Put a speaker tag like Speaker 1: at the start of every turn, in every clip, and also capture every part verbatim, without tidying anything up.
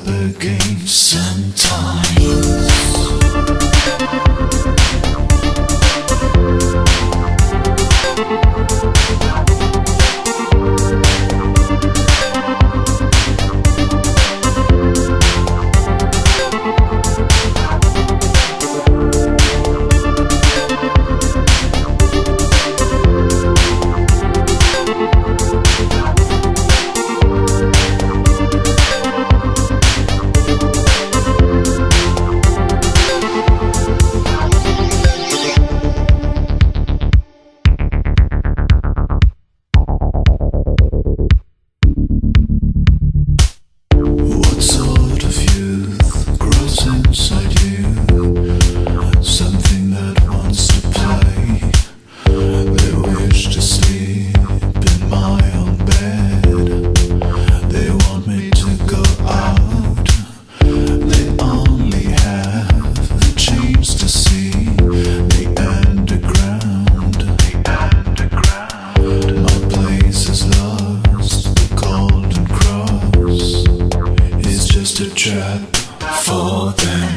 Speaker 1: again sometimes. Inside you, something that wants to play. They wish to sleep in my own bed. They want me to go out. They only have the chains to see the underground. The underground. My place is lost. The golden cross is just a trap for them.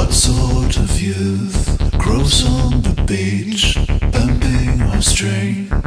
Speaker 1: Youth grows on the beach, pumping our strength.